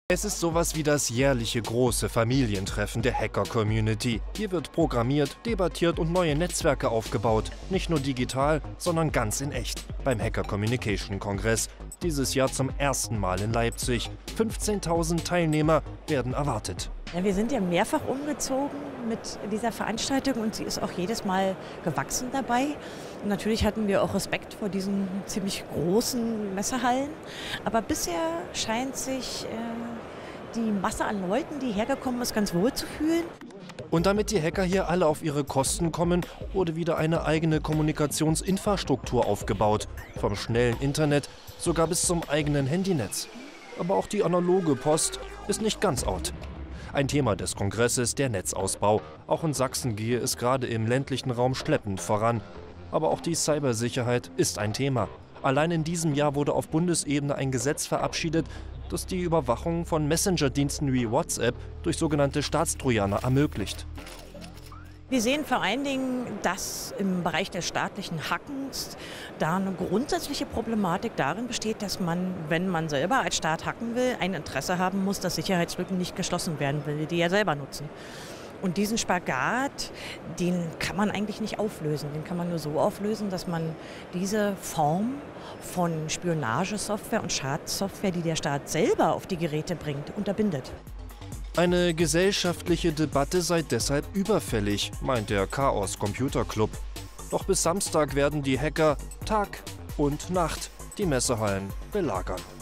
Es ist sowas wie das jährliche große Familientreffen der Hacker-Community. Hier wird programmiert, debattiert und neue Netzwerke aufgebaut. Nicht nur digital, sondern ganz in echt. Beim Hacker Communication Kongress. Dieses Jahr zum ersten Mal in Leipzig. 15.000 Teilnehmer werden erwartet. Ja, wir sind ja mehrfach umgezogen mit dieser Veranstaltung und sie ist auch jedes Mal gewachsen dabei. Und natürlich hatten wir auch Respekt vor diesen ziemlich großen Messehallen. Aber bisher scheint sich die Masse an Leuten, die hergekommen ist, ganz wohl zu fühlen. Und damit die Hacker hier alle auf ihre Kosten kommen, wurde wieder eine eigene Kommunikationsinfrastruktur aufgebaut. Vom schnellen Internet sogar bis zum eigenen Handynetz. Aber auch die analoge Post ist nicht ganz out. Ein Thema des Kongresses der Netzausbau. Auch in Sachsen gehe es gerade im ländlichen Raum schleppend voran. Aber auch die Cybersicherheit ist ein Thema. Allein in diesem Jahr wurde auf Bundesebene ein Gesetz verabschiedet, das die Überwachung von Messenger-Diensten wie WhatsApp durch sogenannte Staatstrojaner ermöglicht. Wir sehen vor allen Dingen, dass im Bereich des staatlichen Hackens da eine grundsätzliche Problematik darin besteht, dass man, wenn man selber als Staat hacken will, ein Interesse haben muss, dass Sicherheitslücken nicht geschlossen werden will, die er selber nutzen. Und diesen Spagat, den kann man eigentlich nicht auflösen. Den kann man nur so auflösen, dass man diese Form von Spionagesoftware und Schadsoftware, die der Staat selber auf die Geräte bringt, unterbindet. Eine gesellschaftliche Debatte sei deshalb überfällig, meint der Chaos Computer Club. Doch bis Samstag werden die Hacker Tag und Nacht die Messehallen belagern.